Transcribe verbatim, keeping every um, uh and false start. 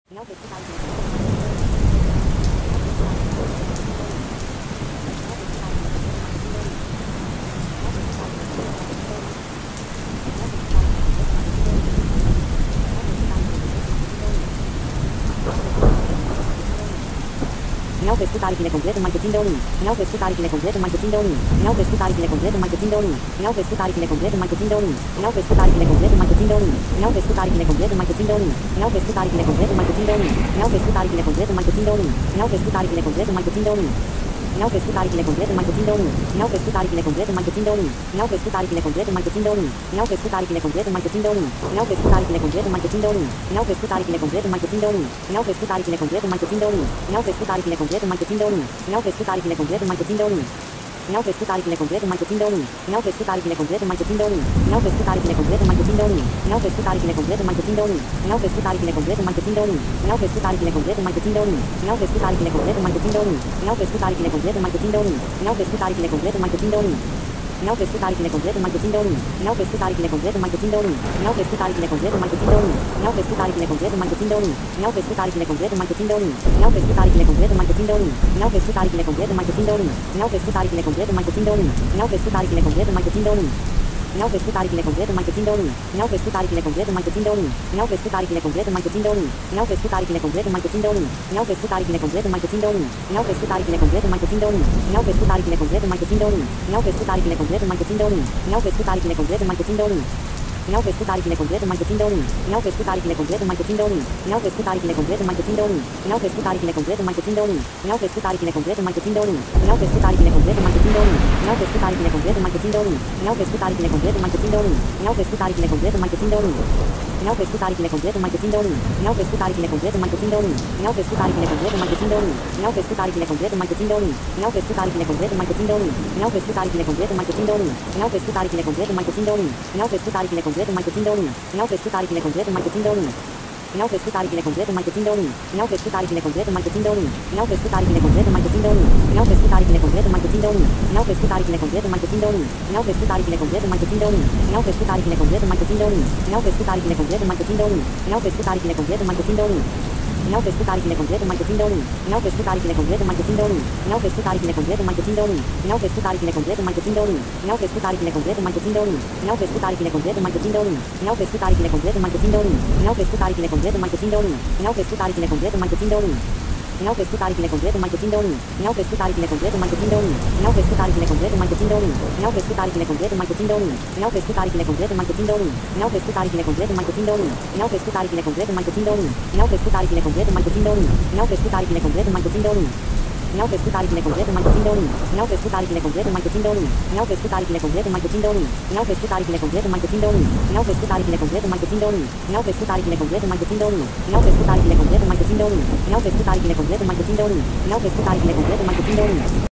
Não foi escutar que ele é completo, mas eu um. Não foi escutar que ele é completo, mas eu um. Não foi escutar que ele é completo, mas eu um. Não foi escutar que ele é completo, mas eu um. Não foi escutar que ele é completo, mas eu um. Não foi escutar que ele é completo, mas eu um. Não foi escutar que ele é completo, mas eu um. Não foi escutar que ele é completo, mas eu um. Não foi escutar que ele é completo, mas eu um. Não foi escutar que ele é completo, mas eu um. Não foi escutar que ele é completo, mas eu um. Não foi escutar que ele é completo, mas eu um. Não foi escutar que ele é completo, mas eu um. Não foi escutar que ele é completo, mas eu um. Não foi escutar que ele é completo, mas eu um. Não foi escutar que ele é completo, mas eu um. Não foi escutar que ele é completo, mas eu um. Não foi escutar que ele é completo, mas eu um. Não foi escutar que ele é completo, mas eu um. Não foi escutar que ele é completo, mas eu um. Não foi escutar que ele é completo, mas eu um. Não foi escutar que ele é completo, mas eu um. Não foi escutar que ele é completo, mas eu um. Não foi escutar que ele é completo, mas eu um. Não foi escutar que ele é completo, mas eu um. Não foi escutar que ele é completo, mas eu um. Não foi escutar que ele é completo, mas eu um. Não foi escutar que ele é completo, mas eu um. Não foi escutar que ele é completo, mas eu um. Não foi escutar que ele é completo, mas eu um. Não foi escutar que ele é completo, mas eu um. Não foi escutar que ele é completo, mas eu um. Não foi escutar que ele é completo, mas eu um. Não foi escutar que ele é completo, mas eu um. Não foi escutar que ele é completo, mas eu um. Não foi escutar que ele é completo, mas eu um. Não foi escutar que ele é completo, mas eu um. Não foi escutar que ele é completo, mas eu um. Não foi escutar que ele é completo, mas eu um. Não foi escutar que ele é completo, mas eu um. Não foi escutar que ele é completo, mas eu um. Não foi escutar que ele é completo, mas eu um. Não foi escutar que ele é completo, mas eu um. Não foi escutar que ele é completo, mas eu um. Não foi escutar que ele é completo, mas eu um. Não foi escutar que ele é completo, mas eu um. Não foi escutar que ele é completo, mas eu um. Não foi escutar que ele é completo, mas eu um. Não foi escutar que ele é completo, mas eu um. Não foi escutar que ele é completo, mas eu um. Não foi escutar que ele é completo, mas eu um. Não foi escutar que ele é completo, mas eu um. Não foi escutar que ele é completo, mas eu um. Não foi escutar que ele é completo, mas eu um. Não foi escutar que ele é completo, mas eu um. Não foi escutar que ele é completo, mas eu um. Não foi escutar que ele é completo, mas eu um. Não foi escutar que ele é completo, mas eu um. Não foi escutar que ele é completo, mas eu um. Não foi escutar que ele é completo, mas eu um. Não foi escutar que ele é completo, mas eu um. Não foi escutar que ele é completo, mas eu um. Não foi escutar que ele é completo, mas eu um. Não foi escutar que ele é completo, mas eu um. Não foi escutar que ele é completo, mas eu um. Não foi escutar que ele é completo, mas eu um. Não foi escutar que ele é completo, mas eu um. Não foi escutar que ele é completo, mas eu um. Não foi escutar que ele é completo, mas eu um. Não foi escutar que ele é completo, mas eu um. Não foi escutar que ele é completo, mas eu um. Não foi escutar que ele é completo, mas eu um. Não foi escutar que ele é completo, mas eu um. Não foi escutar que ele é completo, mas eu um. Não foi escutar que ele é completo, mas eu um. Não foi escutar que ele é completo, mas eu um. Não foi escutar que ele é completo, mas eu um. Não foi escutar que ele é completo, mas eu um. Não foi escutar que ele é completo, mas eu um. Não foi escutar que ele é completo, mas eu um. Não foi escutar que ele é completo, mas eu um. Não foi escutar que ele é completo, mas eu um. Não foi escutar que ele é completo, mas eu um. Não foi escutar que ele é completo, mas eu um. Não foi escutar que ele é completo, mas eu um. Não foi escutar que ele é completo, mas eu um. Não foi escutar que ele é completo, mas eu um. Não foi escutar que ele é completo, mas eu um. Não foi escutar que ele é completo, mas eu um. Não foi escutar que ele é completo, mas eu um. Não foi escutar que ele é completo, mas eu um. Não foi escutar que ele é completo, mas eu um. Não foi escutar que ele é completo, mas eu um. Não foi escutar que ele é completo, mas eu um. Não foi escutar que ele é completo, mas eu um. Não foi escutar que ele é completo, mas eu um. Não foi escutar que ele é completo, mas eu um. Não foi escutar que ele é completo, mas eu um. Não foi escutar que ele é completo, mas eu um.